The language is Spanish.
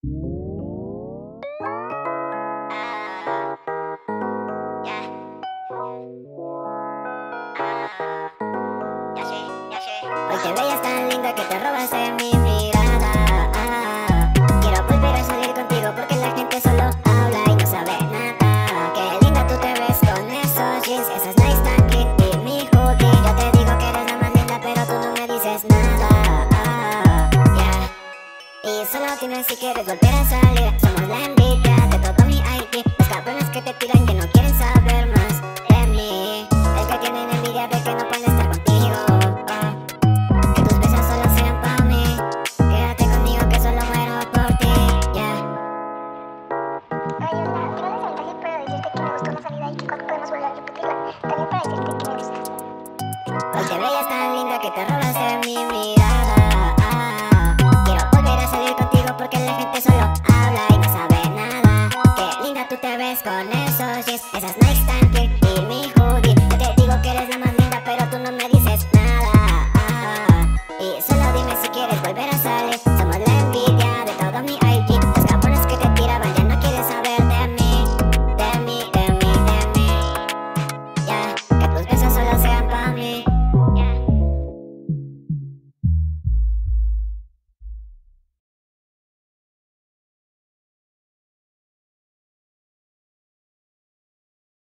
Hoy te veías tan linda que te robaste mi mirada. Quiero volver a salir contigo porque la gente solo habla y no sabe nada. Qué linda tú te ves con esos jeans, esas nice tan kitty y mi hoodie. Yo te digo que eres la más linda pero tú no me dices nada. Y solo dime si quieres volver a salir. Somos la envidia de todo mi IP. Los cabrones que te tiran que no quieren saber más.